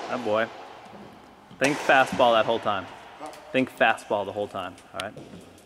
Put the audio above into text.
Oh boy. Think fastball that whole time. Think fastball the whole time, all right?